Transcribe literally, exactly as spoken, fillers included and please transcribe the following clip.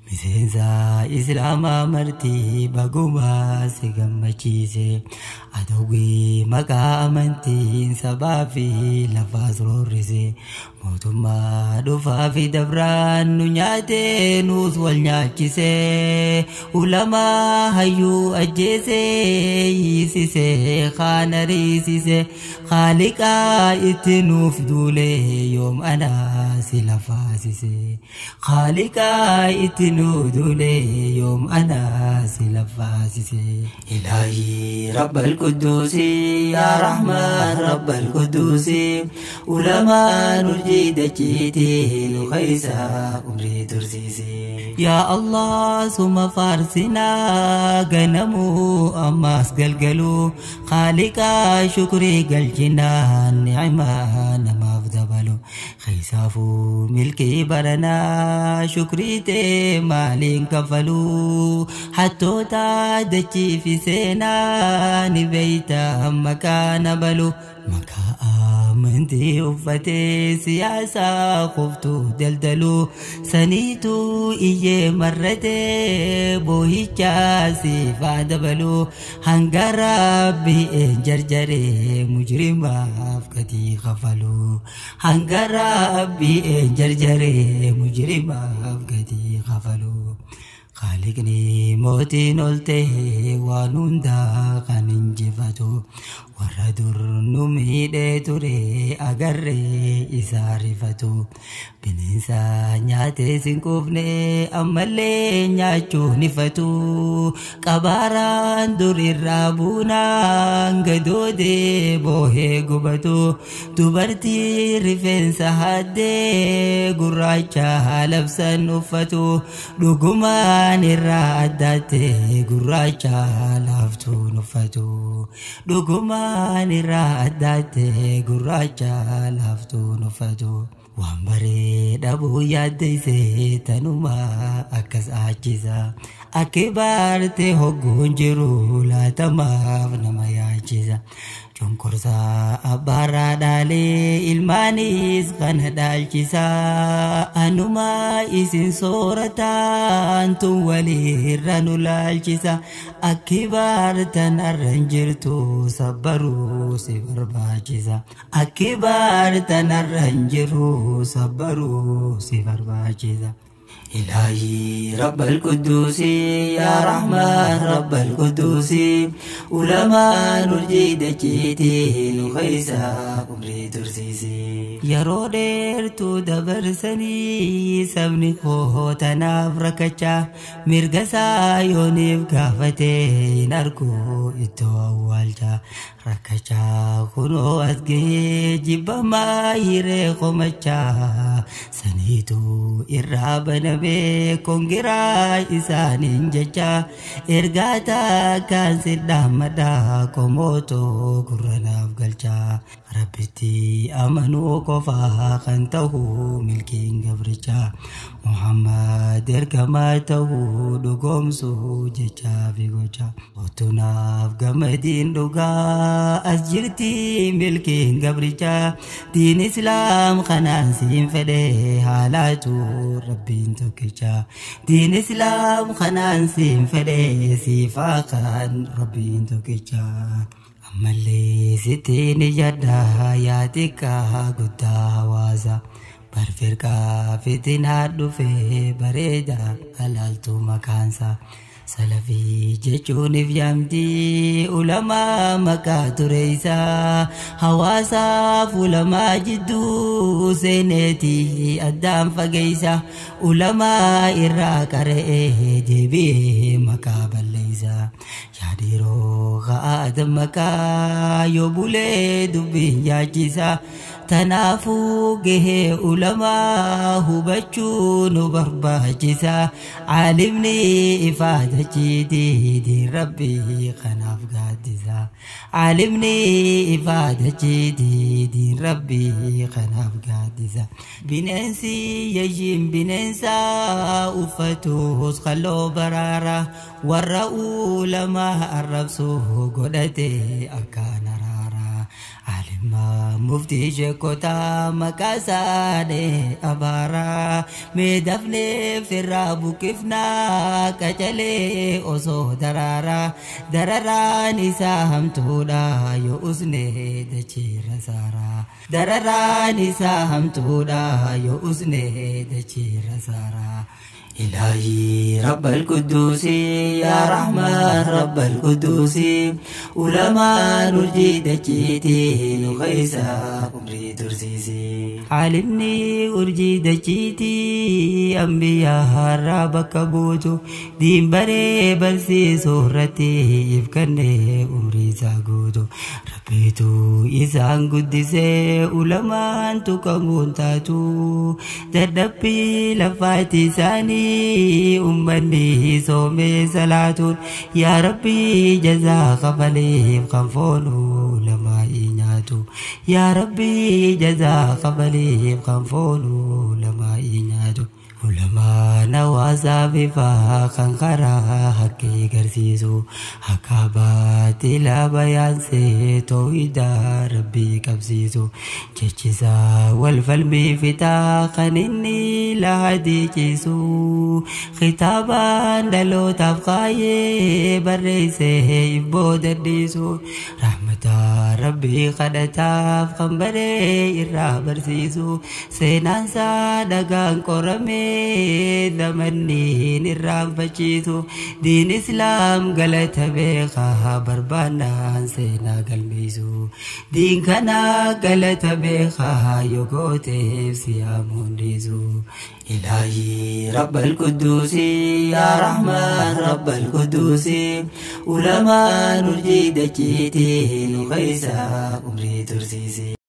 miseensa islaamaa martii baguma si gammachiise adawwii maqaa amantiin sabaa fi lafaas roorrise mootummaa dhufaa fi dabraan nu nyaatee nuus wal nyaachise ulamaa hayyuu ajjeese yiisise kaana riisise khaaliqaa itti nuuf duule yoom anaa si lafaasise khaaliqaa itti nuuf duule yoom anaa si lafaasise ilaahi rabbal quduusi yaa rahmaan rabbal quduusi ulamaa nurjiida jiiti nu khaysa umrii tursiise yaa Allah suma faarsinaa ganamu ammaas galgalu khaaliqaa shukrii galchinaan ni'imaa namaaf dabalu khaysaafuu milkii baranaa shukrii tee maaliin kafalu hattoota dachii fi seenaa ni beeyta makaana balu makaa amantii uffatee siyaasaa qoftuu daldalu saniitu iyyee marratee boohichaa siifaa dabalu hanga rabbiin jarjaree mujrimaaf gatii kafalu hanga rabbiin jarjaree mujrimaaf gatii kafalu خالقني موتي نولته وانوندا خننجفتو وردر نميد تري أغري إسارفتو بنسا نياتي سنكوفني أمالي نياتشو نفتو كباران دوري الرابونا غدودي بوهي قبتو تبرتي رفين سهادي قراجة لبسا نفتو لقمان irraadate gurraacha laftuu nuffatu dhugumaan irraadate gurraacha laftuu nuffatu waan bareeda buu yaaddeeyse tanuma akkas aachisa akka baarte hogguun jiru laatamaaf nama yaachisa chonkorsa abbaara dhaalee ilmaanis kana dhaalchisa anuma isin soorataan tun walirra nu laalchisa akka baartan arran jirtu sabbaruu si barbaachisa akka baartan arran jiru sabbaruu si barbaachisa إلهي رب القدوس يا رحمن رب القدوس علماء نرجيد جيتي نخيسا أمري ترسيسي يا رودير تو دبرسني سبني خوتنا فركتشا مرقسا يونيف كافتي نركو إتو أولجا ركتشا خنو أسجي جيبا ما يري خمتشا سنيتو إرابنا kongira isanin jecha ergata kan sidamada komoto kuranaaf galcha rabbiti amanu kofa kan tahu milkin gabricha muhammad ergama tahu dugomsu jecha bigocha otunaaf gamadin duga asjirti milkin gabricha din islam khanan sin fede halatu rabbin كجا دين إسلام خنان سين فدي سيفاقان ربين تكجا أما اللي ستين جدا ياتيكا قدا وازا برفركا فتنا دفه بريدا حلالتو مكانسا سلفي جيشون فيامتي علماء مكاتو ريسا حواسا فلما جدو سينيتي أدام فقيسا علماء إراك رئيه جيبيه مكابل ليسا ياديرو غاد مكا يوبولي دبين ياجيسا تنافو جه علماء هبچو نبرباجسا عالمني إفادة جدي دي ربي خناف قادسا عالمني إفادة جدي دي ربي خناف قادسا بننسي يجيم بننسى أفتوس خلو برارة ورأو لما الربسو قدتي أكان رارة عالم ما مفتي شكوتا مكاساني أبارا مدفني في الراب كيفنا كجلي أصو درارا درارا نساهم تودا يؤسني دجير سارا درارا نساهم تودا يؤسني دجير سارا إلهي رب القدوس يا رحمن رب القدوس علماء نرجي دجيتي نغيسا أمري ترسيسي علمني أرجي دجيتي أنبياء ربك بوتو دين بري برسي سورتي يفكني أمري ساقوتو ربيتو إسان قدسي علماء تكمون تاتو تدبي لفاتي ساني أمني صومي صلاة يا ربي جزاك فليم خنفونو لما إنياتو يا ربي جزاك فليم خنفونو لما إنياتو ulama nawasa bifa kankara haqqi garsiisu akka baatila bayaanse toohida rabbii qabsiisu jechisa wal falmii fitaa kan inni lahadiichisu khitaabaan dhalootaaf qaayee barreesse ibboo dadhiisu rahmata rabbii kadhataaf kan baree irraa barsiisu seenaansaa dhagaan qorame دمني نرام بجيتو دين إسلام قلت بيخا بربانا سينا قلبيزو دين كنا قلت بيخا يقوتي سيامون ريزو إلهي رب القدوس يا رحمن رب القدوس علماء نرجي دجيتي نغيسا أمري ترسيسي